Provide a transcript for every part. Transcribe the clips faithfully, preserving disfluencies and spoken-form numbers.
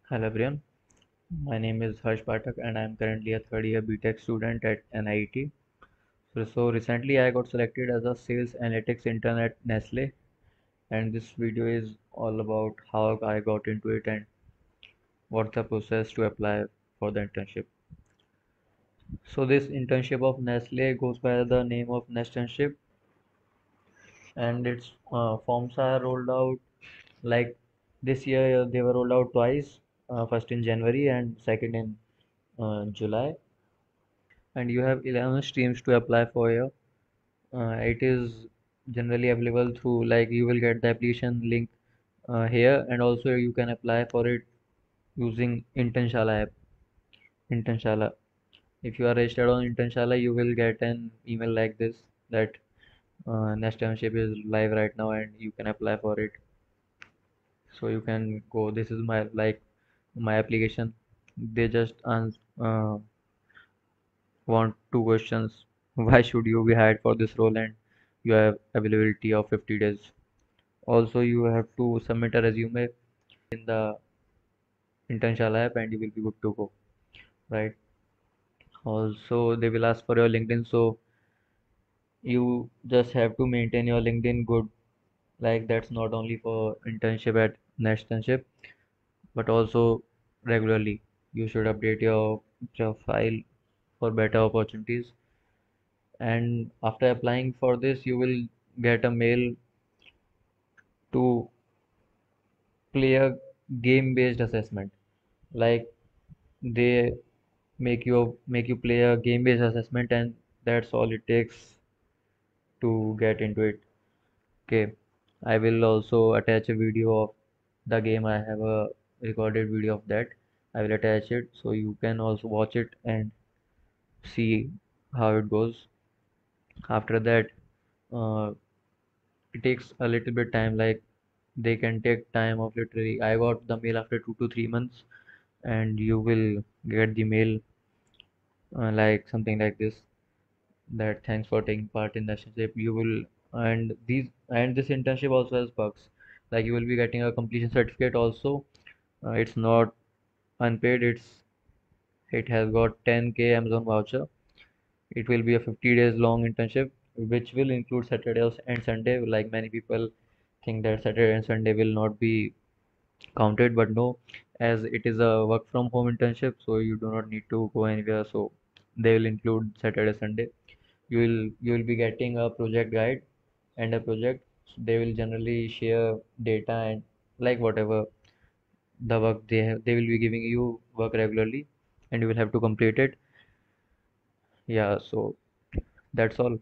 Hello everyone, my name is Harsh Pathak and I am currently a third year Btech student at N I T. So, so recently I got selected as a Sales Analytics Intern at Nestle, and this video is all about how I got into it and what's the process to apply for the internship. So this internship of Nestle goes by the name of Nesternship, and its uh, forms are rolled out like this year they were rolled out twice, uh, first in January and second in uh, July, and you have eleven streams to apply for here. Uh, it is generally available through, like, you will get the application link uh, here, and also you can apply for it using Internshala app. Internshala. If you are registered on Internshala, you will get an email like this that uh, Nesternship is live right now and you can apply for it. So you can go. This is my like my application. They just ans uh, want two questions. Why should you be hired for this role? And you have availability of fifty days. Also, you have to submit a resume in the Internship app and you will be good to go, right? Also, they will ask for your LinkedIn, so you just have to maintain your LinkedIn good. Like, that's not only for internship at Nesternship, but also regularly. You should update your profile for better opportunities. And after applying for this, you will get a mail to play a game-based assessment. Like, they make you make you play a game-based assessment, and that's all it takes to get into it. Okay, I will also attach a video of the game. I have a recorded video of that. I will attach it so you can also watch it and see how it goes. After that, uh, it takes a little bit time. Like, they can take time of literally. I got the mail after two to three months, and you will get the mail uh, like something like this, that thanks for taking part in the internship. You will, and these and this internship also has perks, like you will be getting a completion certificate also. Uh, it's not unpaid. It's it has got ten k Amazon voucher. It will be a fifty days long internship, which will include Saturdays and Sunday. Like, many people think that Saturday and Sunday will not be counted, but no, as it is a work from home internship, so you do not need to go anywhere, so they will include Saturday, Sunday. You will you will be getting a project guide and a project. They will generally share data and, like, whatever the work they have, they will be giving you work regularly, and you will have to complete it. Yeah, so that's all.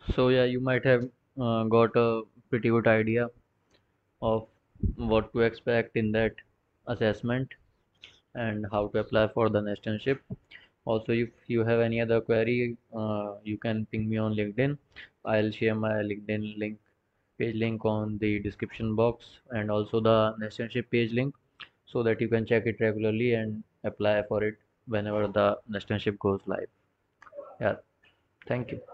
So yeah, you might have uh, got a pretty good idea of what to expect in that assessment and how to apply for the Nesternship. Also, if you have any other query, uh, you can ping me on LinkedIn. I'll share my LinkedIn link, page link on the description box, and also the Nesternship page link, so that you can check it regularly and apply for it whenever the Nesternship goes live. Yeah, thank you.